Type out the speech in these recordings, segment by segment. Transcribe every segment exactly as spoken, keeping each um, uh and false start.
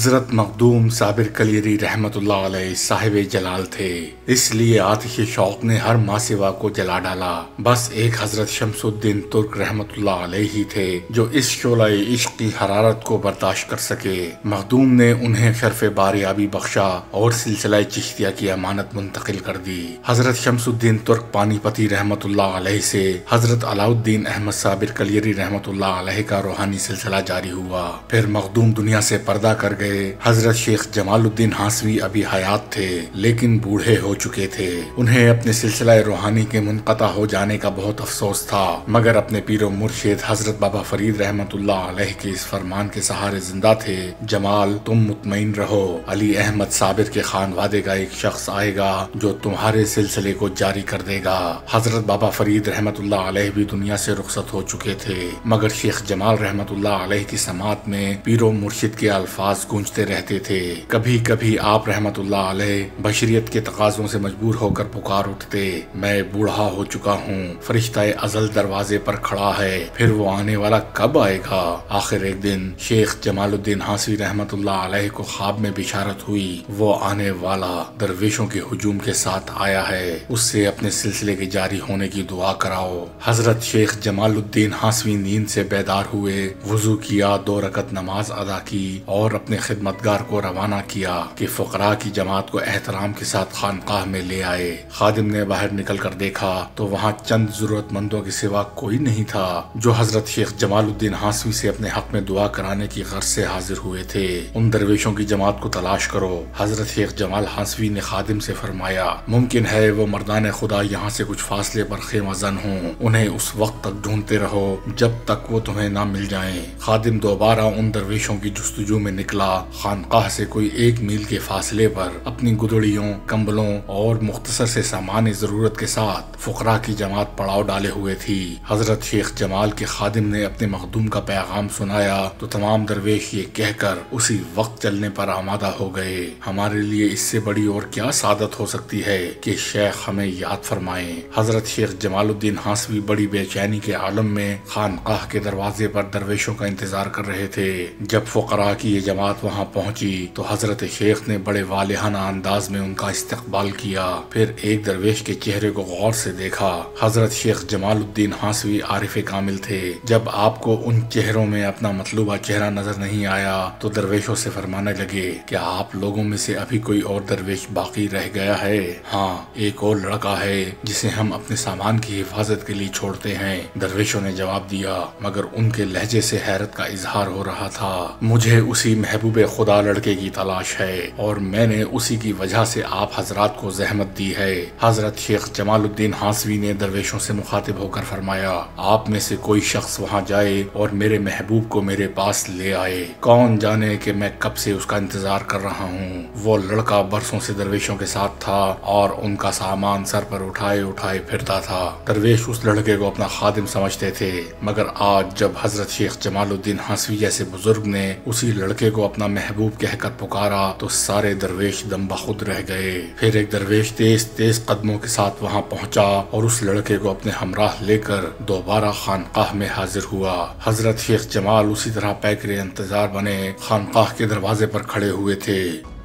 حضرت مخدوم صابر کلیری رحمت اللہ علیہ صاحب جلال تھے، اس لیے آتش شوق نے ہر ماسوا کو جلا ڈالا۔ بس ایک حضرت شمس الدین ترک رحمت اللہ علیہ ہی تھے جو اس شعلہ عشق کی حرارت کو برداشت کر سکے۔ مخدوم نے انہیں شرف باریابی بخشا اور سلسلہ چشتیہ کی امانت منتقل کر دی۔ حضرت شمس الدین ترک پانی پتی رحمت اللہ علیہ سے حضرت علاؤالدین احمد صابر کلیری رحمت اللہ علیہ کا روحانی سلسلہ جاری ہوا۔ پھر مخدوم دنیا سے پردہ کر گئے۔ حضرت شیخ جمال الدین ہانسوی ابھی حیات تھے لیکن بوڑھے ہو چکے تھے۔ انہیں اپنے سلسلہ روحانی کے منقطع ہو جانے کا بہت افسوس تھا، مگر اپنے پیر و مرشد حضرت بابا فرید رحمت اللہ علیہ کے اس فرمان کے سہارے زندہ تھے، جمال تم مطمئن رہو، علی احمد صابر کے خانوادے کا ایک شخص آئے گا جو تمہارے سلسلے کو جاری کر دے گا۔ حضرت بابا فرید رحمت اللہ علیہ بھی دنیا سے رخصت ہو چکے تھے، مگر شیخ جمال رحمت اللہ علیہ کی سماعت میں پیر و مرشد کے الفاظ گونجتے رہتے تھے۔ کبھی کبھی آپ رحمت اللہ علیہ بشریت کے تقاضوں سے مجبور ہو کر پکار اٹھتے، میں بوڑھا ہو چکا ہوں، فرشتہ ازل دروازے پر کھڑا ہے، پھر وہ آنے والا کب آئے گا؟ آخر ایک دن شیخ جمال الدین ہانسوی رحمت اللہ علیہ کو خواب میں بشارت ہوئی، وہ آنے والا درویشوں کے ہجوم کے ساتھ آیا ہے، اس سے اپنے سلسلے کے جاری ہونے کی دعا کراؤ۔ حضرت شیخ جمال الدین ہانسوی نیند سے بیدار ہوئے، وضو کیا، دو رکعت نماز ادا کی اور اپنے خدمتگار کو روانہ کیا کہ فقراء کی جماعت کو احترام کے ساتھ خانقاہ میں لے آئے۔ خادم نے باہر نکل کر دیکھا تو وہاں چند ضرورت مندوں کے سوا کوئی نہیں تھا جو حضرت شیخ جمال الدین ہانسوی سے اپنے حق میں دعا کرانے کی غرض سے حاضر ہوئے تھے۔ ان درویشوں کی جماعت کو تلاش کرو۔ حضرت شیخ جمال ہانسوی نے خادم سے فرمایا، ممکن ہے وہ مردان خدا یہاں سے کچھ فاصلے پر خیمہ زن ہوں، انہیں اس وقت تک ڈھونڈتے رہو جب تک وہ تمہیں نہ مل جائیں۔ خادم دوبارہ ان درویشوں کی جستجو میں نکلا۔ خانقاہ سے کوئی ایک میل کے فاصلے پر اپنی گدڑیوں، کمبلوں اور مختصر سے سامان ضرورت کے ساتھ فقراء کی جماعت پڑاؤ ڈالے ہوئے تھی۔ حضرت شیخ جمال کے خادم نے اپنے مخدوم کا پیغام سنایا تو تمام درویش یہ کہہ کر اسی وقت چلنے پر آمادہ ہو گئے، ہمارے لیے اس سے بڑی اور کیا سعادت ہو سکتی ہے کہ شیخ ہمیں یاد فرمائیں۔ حضرت شیخ جمال الدین ہانسوی بڑی بے چینی کے عالم میں خانقاہ کے دروازے پر درویشوں کا انتظار کر رہے تھے۔ جب فقراء کی یہ جماعت وہاں پہنچی تو حضرت شیخ نے بڑے والہانہ انداز میں ان کا استقبال کیا، پھر ایک درویش کے چہرے کو غور سے دیکھا۔ حضرت شیخ جمال الدین ہانسوی عارف کامل تھے، جب آپ کو ان چہروں میں اپنا مطلوبہ چہرہ نظر نہیں آیا تو درویشوں سے فرمانے لگے، کیا آپ لوگوں میں سے ابھی کوئی اور درویش باقی رہ گیا ہے؟ ہاں، ایک اور لڑکا ہے جسے ہم اپنے سامان کی حفاظت کے لیے چھوڑتے ہیں، درویشوں نے جواب دیا، مگر ان کے لہجے سے حیرت کا اظہار ہو رہا تھا۔ مجھے اسی محبوب خدا لڑکے کی تلاش ہے اور میں نے اسی کی وجہ سے آپ حضرات کو زحمت دی ہے۔ حضرت شیخ جمال الدین ہانسوی نے درویشوں سے مخاطب ہو کر فرمایا، آپ میں سے کوئی شخص وہاں جائے اور میرے محبوب کو میرے پاس لے آئے، کون جانے کہ میں کب سے اس کا انتظار کر رہا ہوں۔ وہ لڑکا برسوں سے درویشوں کے ساتھ تھا اور ان کا سامان سر پر اٹھائے اٹھائے پھرتا تھا۔ درویش اس لڑکے کو اپنا خادم سمجھتے تھے، مگر آج جب حضرت شیخ جمال الدین ہانسوی جیسے بزرگ نے اسی لڑکے کو اپنا محبوب کہہ کر پکارا تو سارے درویش دم بخود رہ گئے۔ پھر ایک درویش تیز تیز قدموں کے ساتھ وہاں پہنچا اور اس لڑکے کو اپنے ہمراہ لے کر دوبارہ خانقاہ میں حاضر ہوا۔ حضرت شیخ جمال اسی طرح پیکر انتظار بنے خانقاہ کے دروازے پر کھڑے ہوئے تھے۔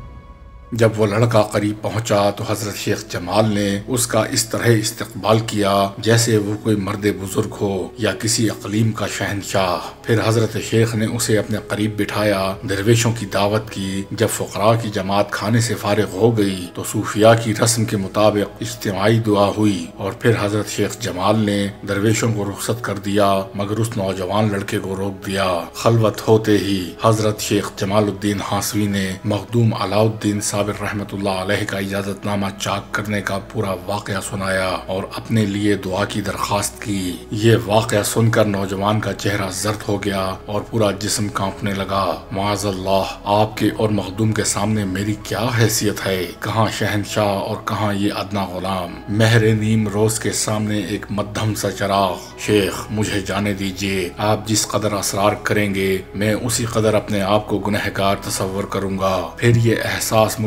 جب وہ لڑکا قریب پہنچا تو حضرت شیخ جمال نے اس کا اس طرح استقبال کیا جیسے وہ کوئی مرد بزرگ ہو یا کسی اقلیم کا شہنشاہ۔ پھر حضرت شیخ نے اسے اپنے قریب بٹھایا، درویشوں کی دعوت کی۔ جب فقراء کی جماعت کھانے سے فارغ ہو گئی تو صوفیاء کی رسم کے مطابق اجتماعی دعا ہوئی اور پھر حضرت شیخ جمال نے درویشوں کو رخصت کر دیا، مگر اس نوجوان لڑکے کو روک دیا۔ خلوت ہوتے ہی حضرت شیخ جمال الدین ہانسوی نے مخدوم علاؤالدین صابر رحمت اللہ علیہ کا اجازت نامہ چاک کرنے کا پورا واقعہ سنایا اور اپنے لیے دعا کی درخواست کی۔ یہ واقعہ سن کر نوجوان کا چہرہ زرد ہو گیا اور پورا جسم کانپنے لگا۔ معاذ اللہ، آپ کے اور مخدوم کے سامنے میری کیا حیثیت ہے؟ کہاں شہنشاہ اور کہاں یہ ادنا غلام؟ مہر نیم روز کے سامنے ایک مدھم سا چراغ۔ شیخ، مجھے جانے دیجیے، آپ جس قدر اسرار کریں گے میں اسی قدر اپنے آپ کو گنہگار تصور کروں گا، پھر یہ احساس مجھے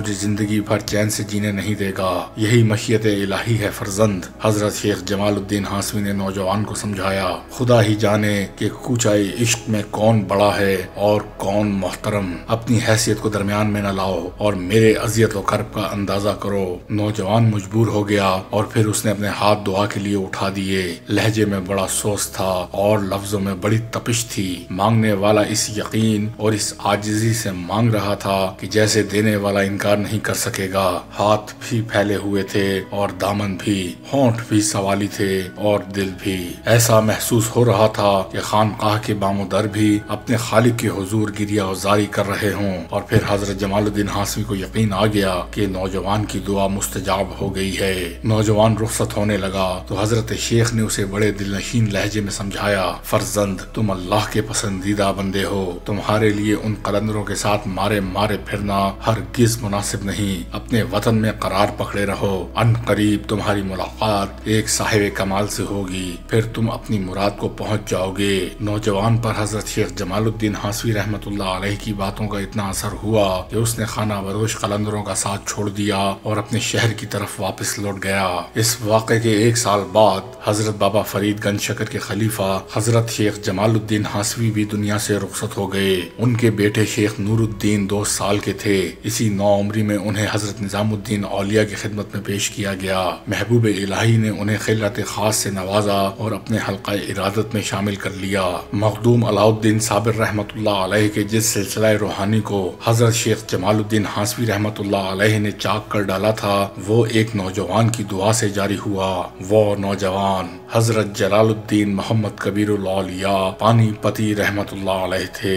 مجھے زندگی بھر چین سے جینے نہیں دے گا، یہی مشیت الہی ہے فرزند۔ حضرت شیخ جمال الدین ہاشمی نے نوجوان کو سمجھایا، خدا ہی جانے کہ کوچائی عشق میں کون بڑا ہے اور کون محترم، اپنی حیثیت کو درمیان میں نہ لاؤ اور میرے اذیت و کرب کا اندازہ کرو۔ نوجوان مجبور ہو گیا اور پھر اس نے اپنے ہاتھ دعا کے لیے اٹھا دیے۔ لہجے میں بڑا سوز تھا اور لفظوں میں بڑی تپش تھی۔ مانگنے والا اس یقین اور اس عاجزی سے مانگ رہا تھا کہ جیسے دینے والا انکار نہیں کر سکے گا۔ ہاتھ بھی پھیلے ہوئے تھے اور دامن بھی، ہونٹ بھی سوالی تھے اور دل بھی۔ ایسا محسوس ہو رہا تھا کہ خانقاہ کے بام و در بھی اپنے خالق کے حضور گریہ وزاری کر رہے ہوں۔ اور پھر حضرت جمال الدین ہاشمی کو یقین آ گیا کہ نوجوان کی دعا مستجاب ہو گئی ہے۔ نوجوان رخصت ہونے لگا تو حضرت شیخ نے اسے بڑے دل نشین لہجے میں سمجھایا، فرزند تم اللہ کے پسندیدہ بندے ہو، تمہارے لیے ان قلندروں کے ساتھ مارے مارے پھرنا ہرگز مناسب نہیں، اپنے وطن میں قرار پکڑے رہو، ان قریب تمہاری ملاقات ایک صاحب کمال سے ہوگی، پھر تم اپنی مراد کو پہنچ جاؤ گے۔ نوجوان پر حضرت شیخ جمال الدین ہاشمی رحمت اللہ علیہ کی باتوں کا اتنا اثر ہوا کہ اس نے خانہ بدوش قلندروں کا ساتھ چھوڑ دیا اور اپنے شہر کی طرف واپس لوٹ گیا۔ اس واقعے کے ایک سال بعد حضرت بابا فرید گنج شکر کے خلیفہ حضرت شیخ جمال الدین ہاشمی بھی دنیا سے رخصت ہو گئے۔ ان کے بیٹے شیخ نور الدین دو سال کے تھے۔ اسی نو عمری میں انہیں حضرت نظام الدین اولیاء کی خدمت میں پیش کیا گیا۔ محبوب الہی نے انہیں خلعت خاص سے نوازا اور اپنے حلقہ ارادت میں شامل کر لیا۔ مخدوم علاء الدین صابر رحمت اللہ علیہ کے جس سلسلہ روحانی کو حضرت شیخ جمال الدین ہاشمی رحمت اللہ علیہ نے چاک کر ڈالا تھا، وہ ایک نوجوان کی دعا سے جاری ہوا۔ وہ نوجوان حضرت جلال الدین محمد کبیر الاولیاء پانی پتی رحمت اللہ علیہ تھے۔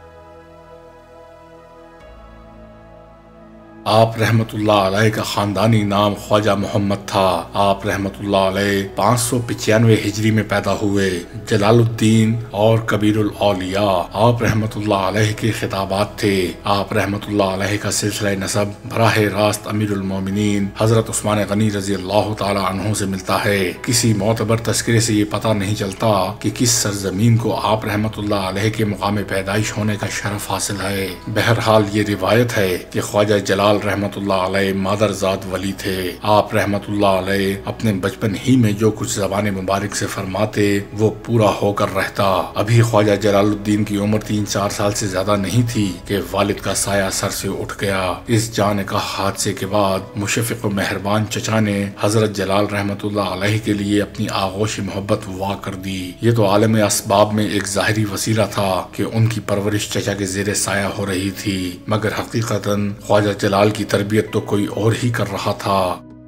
آپ رحمت اللہ علیہ کا خاندانی نام خواجہ محمد تھا۔ آپ رحمت اللہ علیہ پانچ سو پچانوے ہجری میں پیدا ہوئے۔ جلال الدین اور کبیر الاولیاء آپ رحمت اللہ علیہ کے خطابات تھے۔ آپ رحمت اللہ علیہ کا سلسلہ نسب براہ راست امیر المومنین حضرت عثمان غنی رضی اللہ تعالی عنہ سے ملتا ہے۔ کسی معتبر تذکرے سے یہ پتہ نہیں چلتا کہ کس سرزمین کو آپ رحمت اللہ علیہ کے مقام پیدائش ہونے کا شرف حاصل ہے۔ بہرحال یہ روایت ہے کہ خواجہ جلال رحمت اللہ علیہ مادر ذات ولی تھے۔ آپ رحمت اللہ علیہ اپنے بچپن ہی میں جو کچھ زبان مبارک سے فرماتے وہ پورا ہو کر رہتا۔ ابھی خواجہ جلال الدین کی عمر تین چار سال سے زیادہ نہیں تھی کہ والد کا سایہ سر سے اٹھ گیا۔ اس جان کا حادثے کے بعد مشفق و مہربان چچا نے حضرت جلال رحمت اللہ علیہ کے لیے اپنی آغوش محبت وا کر دی۔ یہ تو عالم اسباب میں ایک ظاہری وسیلہ تھا کہ ان کی پرورش چچا کے زیر سایہ ہو رہی تھی، مگر حقیقتاً خواجہ جلال کی تربیت تو کوئی اور ہی کر رہا تھا۔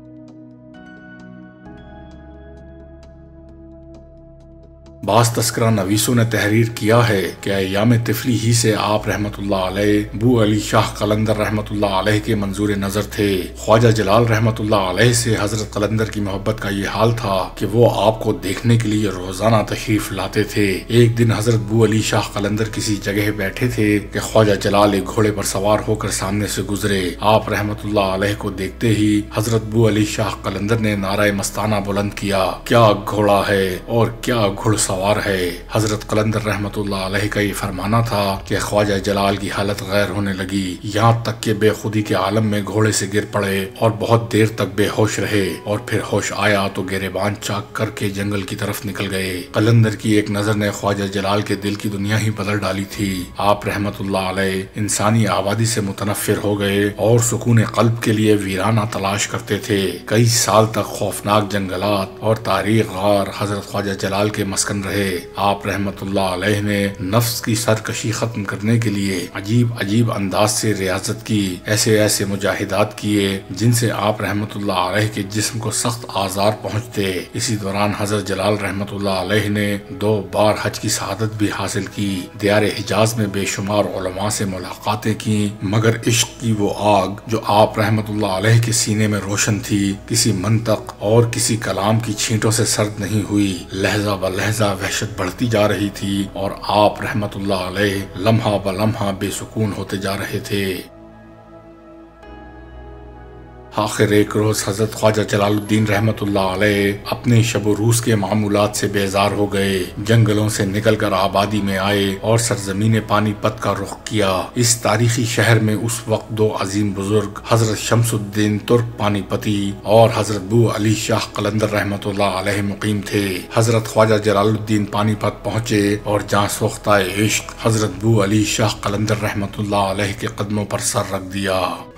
بعض تذکرہ نویسوں نے تحریر کیا ہے کہ ایام طفلی ہی سے آپ رحمت اللہ علیہ بو علی شاہ قلندر رحمت اللہ علیہ کے منظور نظر تھے۔ خواجہ جلال رحمت اللہ علیہ سے حضرت قلندر کی محبت کا یہ حال تھا کہ وہ آپ کو دیکھنے کے لیے روزانہ تشریف لاتے تھے۔ ایک دن حضرت بو علی شاہ قلندر کسی جگہ بیٹھے تھے کہ خواجہ جلال ایک گھوڑے پر سوار ہو کر سامنے سے گزرے۔ آپ رحمت اللہ علیہ کو دیکھتے ہی حضرت بو علی شاہ قلندر نے نعرہ مستانہ بلند کیا، کیا گھوڑا ہے اور کیا گھڑ سوار ہے۔ حضرت قلندر رحمت اللہ علیہ کا یہ فرمانا تھا کہ خواجہ جلال کی حالت غیر ہونے لگی، یہاں تک کہ بے خودی کے عالم میں گھوڑے سے گر پڑے اور بہت دیر تک بے ہوش رہے، اور پھر ہوش آیا تو گریبان چاک کر کے جنگل کی طرف نکل گئے۔ قلندر کی ایک نظر نے خواجہ جلال کے دل کی دنیا ہی بدل ڈالی تھی۔ آپ رحمت اللہ علیہ انسانی آبادی سے متنفر ہو گئے اور سکون قلب کے لیے ویرانہ تلاش کرتے تھے۔ کئی سال تک خوفناک جنگلات اور تاریخ غار حضرت خواجہ جلال کے مسکن رہے۔ آپ رحمت اللہ علیہ نے نفس کی سرکشی ختم کرنے کے لیے عجیب عجیب انداز سے ریاضت کی، ایسے ایسے مجاہدات کیے جن سے آپ رحمت اللہ علیہ کے جسم کو سخت آزار پہنچتے۔ اسی دوران حضرت جلال رحمت اللہ علیہ نے دو بار حج کی سعادت بھی حاصل کی۔ دیار حجاز میں بے شمار علماء سے ملاقاتیں کی، مگر عشق کی وہ آگ جو آپ رحمت اللہ علیہ کے سینے میں روشن تھی کسی منطق اور کسی کلام کی چھینٹوں سے سرد نہیں ہوئی۔ لہجہ ب لہجہ وحشت بڑھتی جا رہی تھی اور آپ رحمت اللہ علیہ لمحہ بلمحہ بے سکون ہوتے جا رہے تھے۔ آخر ایک روز حضرت خواجہ جلال الدین رحمت اللہ علیہ اپنے شب و روز کے معمولات سے بیزار ہو گئے، جنگلوں سے نکل کر آبادی میں آئے اور سرزمین پانی پت کا رخ کیا۔ اس تاریخی شہر میں اس وقت دو عظیم بزرگ حضرت شمس الدین ترک پانی پتی اور حضرت بو علی شاہ قلندر رحمت اللہ علیہ مقیم تھے۔ حضرت خواجہ جلال الدین پانی پت پہنچے اور جاں سوختہ عشق حضرت بو علی شاہ قلندر رحمت اللہ علیہ کے قدموں پر سر رکھ دیا۔